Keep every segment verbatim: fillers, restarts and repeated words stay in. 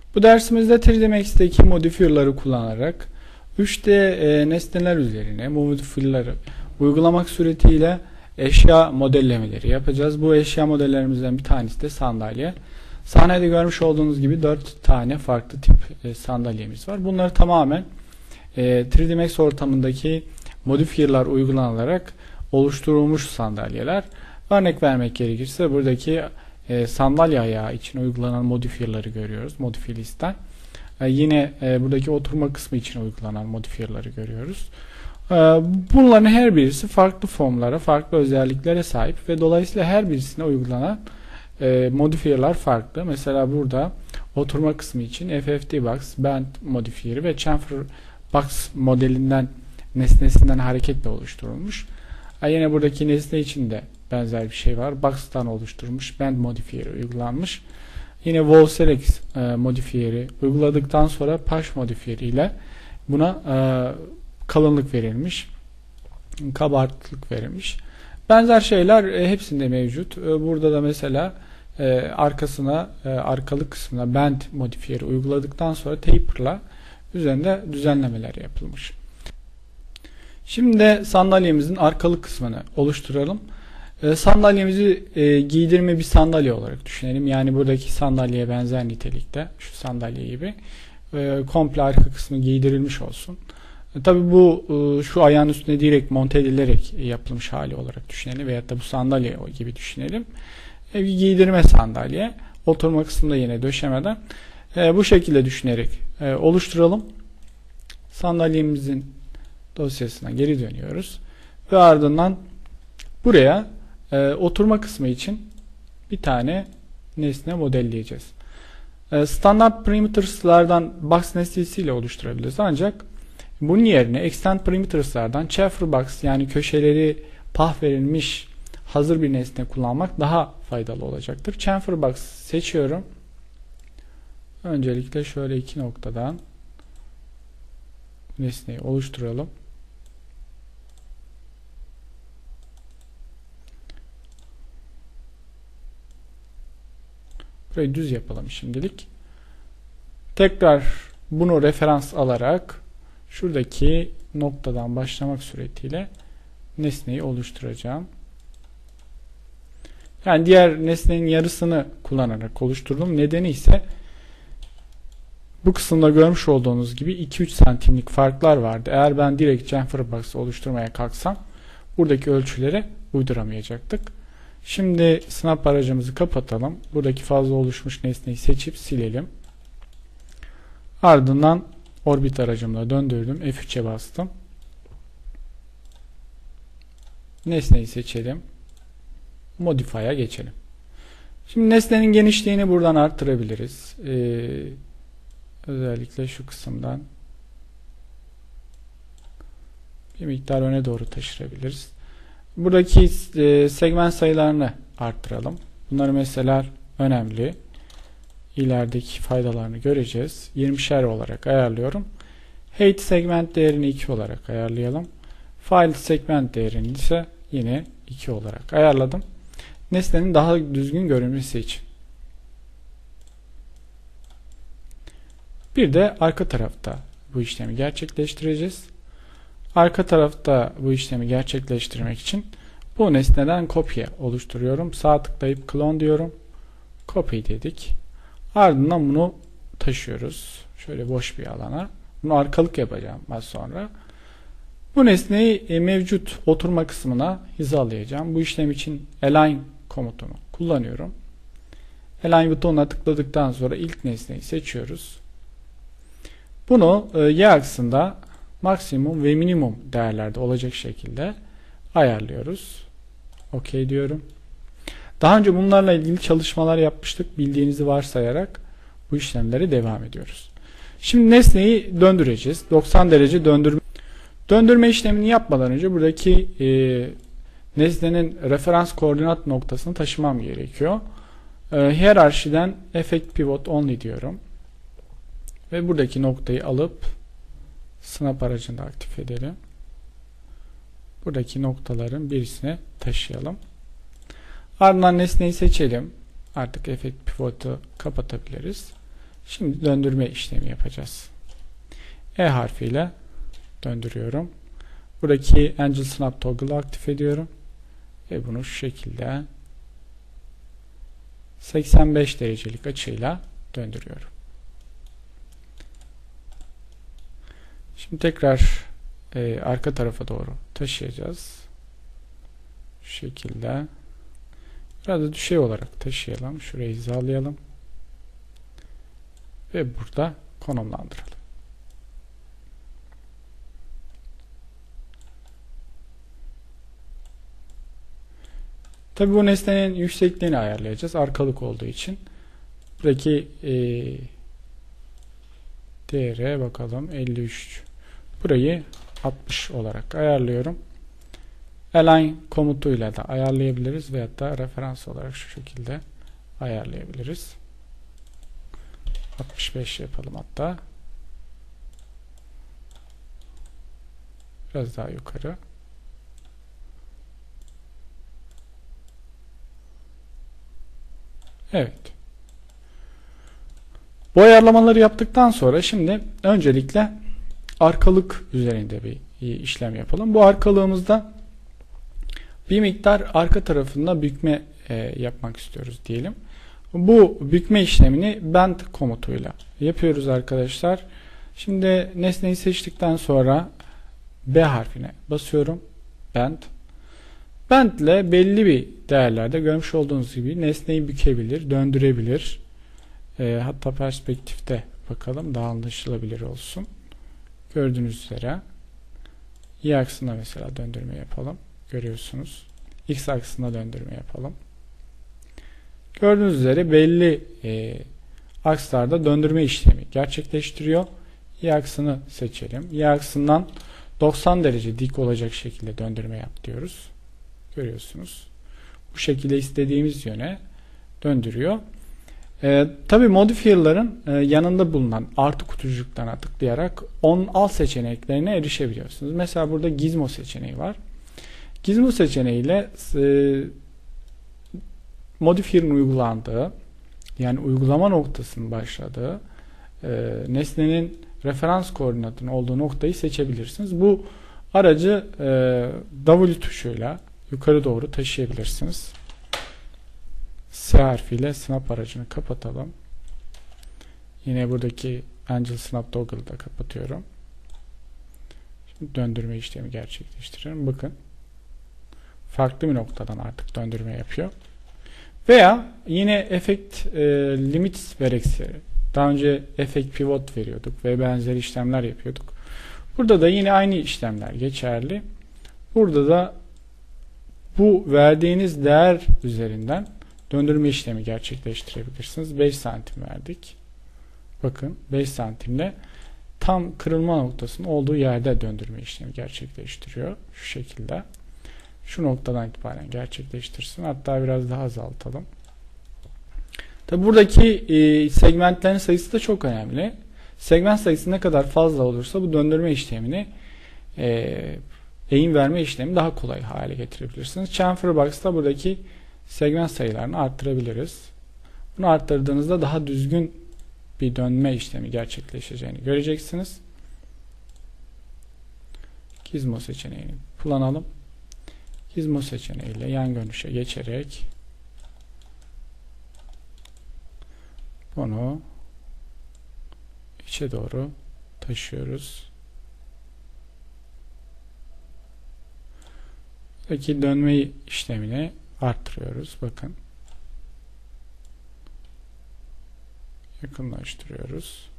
Bu dersimizde üç D Max'teki modifier'ları kullanarak üç D e, nesneler üzerine modifier'ları uygulamak suretiyle eşya modellemeleri yapacağız. Bu eşya modellerimizden bir tanesi de sandalye. Sahnede görmüş olduğunuz gibi dört tane farklı tip e, sandalyemiz var. Bunları tamamen e, üç D Max ortamındaki modifier'lar uygulanarak oluşturulmuş sandalyeler. Örnek vermek gerekirse buradaki e, sandalye ayağı için uygulanan modifier'ları görüyoruz. Modifier listen. E, yine e, buradaki oturma kısmı için uygulanan modifier'ları görüyoruz. E, bunların her birisi farklı formlara, farklı özelliklere sahip ve dolayısıyla her birisine uygulanan e, modifier'lar farklı. Mesela burada oturma kısmı için F F D Box, Bend modifier'i ve Chamfer Box modelinden nesnesinden hareketle oluşturulmuş. E, yine buradaki nesne için de benzer bir şey var. Box'tan oluşturulmuş Bend modifier'i uygulanmış. Yine Wall Select e, modifier'i uyguladıktan sonra Push modifier'i ile buna e, kalınlık verilmiş. Kabartılık verilmiş. Benzer şeyler e, hepsinde mevcut. E, burada da mesela e, arkasına e, arkalık kısmına Bend modifier'i uyguladıktan sonra Taper'la üzerinde düzenlemeler yapılmış. Şimdi de sandalyemizin arkalık kısmını oluşturalım. E, sandalyemizi e, giydirme bir sandalye olarak düşünelim. Yani buradaki sandalyeye benzer nitelikte, şu sandalye gibi e, komple arka kısmı giydirilmiş olsun. E, Tabi bu e, şu ayağın üstüne direkt monte edilerek yapılmış hali olarak düşünelim veyahut da bu sandalye gibi düşünelim. E, bir giydirme sandalye. Oturma kısmında yine döşemeden e, bu şekilde düşünerek e, oluşturalım. Sandalyemizin dosyasına geri dönüyoruz ve ardından buraya e, oturma kısmı için bir tane nesne modelleyeceğiz. E, standart perimeters'lardan box nesnesiyle oluşturabiliriz. Ancak bunun yerine extend perimeters'lardan chamfer box yani köşeleri pah verilmiş hazır bir nesne kullanmak daha faydalı olacaktır. Chamfer box seçiyorum. Öncelikle şöyle iki noktadan nesneyi oluşturalım. Burayı düz yapalım şimdilik. Tekrar bunu referans alarak şuradaki noktadan başlamak suretiyle nesneyi oluşturacağım. Yani diğer nesnenin yarısını kullanarak oluşturdum. Nedeni ise bu kısımda görmüş olduğunuz gibi iki üç santimlik farklar vardı. Eğer ben direkt chamfer box oluşturmaya kalksam buradaki ölçülere uyduramayacaktık. Şimdi snap aracımızı kapatalım. Buradaki fazla oluşmuş nesneyi seçip silelim. Ardından orbit aracımla döndürdüm. F üç'e bastım. Nesneyi seçelim. Modify'a geçelim. Şimdi nesnenin genişliğini buradan arttırabiliriz. Ee, özellikle şu kısımdan bir miktar öne doğru taşırabiliriz. Buradaki e, segment sayılarını arttıralım. Bunları mesela önemli. İlerideki faydalarını göreceğiz. yirmişer olarak ayarlıyorum. Height segment değerini iki olarak ayarlayalım. File segment değerini ise yine iki olarak ayarladım. Nesnenin daha düzgün görünmesi için. Bir de arka tarafta bu işlemi gerçekleştireceğiz. Arka tarafta bu işlemi gerçekleştirmek için bu nesneden kopya oluşturuyorum. Sağ tıklayıp clone diyorum. Copy dedik. Ardından bunu taşıyoruz. Şöyle boş bir alana. Bunu arkalık yapacağım az sonra. Bu nesneyi mevcut oturma kısmına hizalayacağım. Bu işlem için align komutunu kullanıyorum. Align butonuna tıkladıktan sonra ilk nesneyi seçiyoruz. Bunu y aksında maksimum ve minimum değerlerde olacak şekilde ayarlıyoruz. OK diyorum. Daha önce bunlarla ilgili çalışmalar yapmıştık. Bildiğinizi varsayarak bu işlemlere devam ediyoruz. Şimdi nesneyi döndüreceğiz. doksan derece döndürme. Döndürme işlemini yapmadan önce buradaki e, nesnenin referans koordinat noktasını taşımam gerekiyor. E, hiyerarşiden effect pivot only diyorum. Ve buradaki noktayı alıp snap aracını da aktif edelim. Buradaki noktaların birisine taşıyalım. Ardından nesneyi seçelim. Artık effect pivot'u kapatabiliriz. Şimdi döndürme işlemi yapacağız. E harfiyle döndürüyorum. Buradaki Angel Snap Toggle'ı aktif ediyorum. Ve bunu şu şekilde seksen beş derecelik açıyla döndürüyorum. Şimdi tekrar e, arka tarafa doğru taşıyacağız. Şu şekilde. Biraz da düşey olarak taşıyalım. Şurayı hizalayalım. Ve burada konumlandıralım. Tabi bu nesnenin yüksekliğini ayarlayacağız. Arkalık olduğu için. Buradaki e, değere bakalım. elli üç. Burayı altmış olarak ayarlıyorum. Align komutuyla da ayarlayabiliriz veyahut da referans olarak şu şekilde ayarlayabiliriz. altmış beş yapalım hatta. Biraz daha yukarı. Evet. Bu ayarlamaları yaptıktan sonra şimdi öncelikle arkalık üzerinde bir işlem yapalım. Bu arkalığımızda bir miktar arka tarafında bükme e, yapmak istiyoruz diyelim. Bu bükme işlemini bend komutuyla yapıyoruz arkadaşlar. Şimdi nesneyi seçtikten sonra B harfine basıyorum. Bend. Bend ile belli bir değerlerde görmüş olduğunuz gibi nesneyi bükebilir, döndürebilir. E, hatta perspektifte bakalım daha anlaşılabilir olsun. Gördüğünüz üzere Y aksına mesela döndürme yapalım. Görüyorsunuz. X aksına döndürme yapalım. Gördüğünüz üzere belli e, akslarda döndürme işlemi gerçekleştiriyor. Y aksını seçelim. Y aksından doksan derece dik olacak şekilde döndürme yap diyoruz. Görüyorsunuz. Bu şekilde istediğimiz yöne döndürüyor. E, Tabi modifier'ların e, yanında bulunan artı kutucuklarına tıklayarak on al seçeneklerine erişebiliyorsunuz. Mesela burada Gizmo seçeneği var. Gizmo seçeneğiyle e, modifier'in uygulandığı, yani uygulama noktasının başladığı e, nesnenin referans koordinatının olduğu noktayı seçebilirsiniz. Bu aracı e, W tuşuyla yukarı doğru taşıyabilirsiniz. S harfiyle snap aracını kapatalım. Yine buradaki Angel Snap Toggle'ı da kapatıyorum. Şimdi döndürme işlemi gerçekleştiriyorum. Bakın. Farklı bir noktadan artık döndürme yapıyor. Veya yine Effect e, Limits ve eksi. Daha önce Effect Pivot veriyorduk ve benzeri işlemler yapıyorduk. Burada da yine aynı işlemler geçerli. Burada da bu verdiğiniz değer üzerinden döndürme işlemi gerçekleştirebilirsiniz. beş santim verdik. Bakın beş santimle tam kırılma noktasının olduğu yerde döndürme işlemi gerçekleştiriyor. Şu şekilde. Şu noktadan itibaren gerçekleştirsin. Hatta biraz daha azaltalım. Tabi buradaki e, segmentlerin sayısı da çok önemli. Segment sayısı ne kadar fazla olursa bu döndürme işlemini e, eğim verme işlemi daha kolay hale getirebilirsiniz. Chamfer Box'ta buradaki segment sayılarını arttırabiliriz. Bunu arttırdığınızda daha düzgün bir dönme işlemi gerçekleşeceğini göreceksiniz. Gizmo seçeneğini kullanalım. Gizmo seçeneğiyle yan görünüşe geçerek bunu içe doğru taşıyoruz. Buradaki dönme işlemini arttırıyoruz. Bakın. Yakınlaştırıyoruz.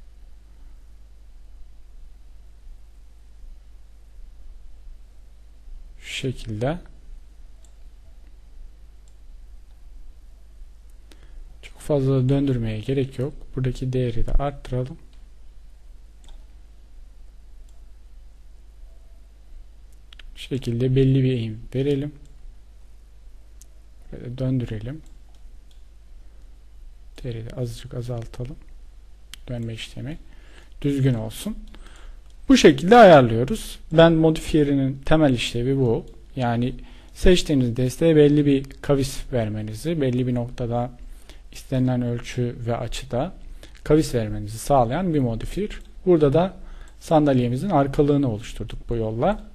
Şu şekilde. Çok fazla döndürmeye gerek yok. Buradaki değeri de arttıralım. Şu şekilde belli bir eğim verelim. Böyle döndürelim. Değeri de azıcık azaltalım. Dönme işlemi düzgün olsun. Bu şekilde ayarlıyoruz. Bend modifier'inin temel işlevi bu. Yani seçtiğiniz desteğe belli bir kavis vermenizi, belli bir noktada istenilen ölçü ve açıda kavis vermenizi sağlayan bir modifier. Burada da sandalyemizin arkalığını oluşturduk bu yolla.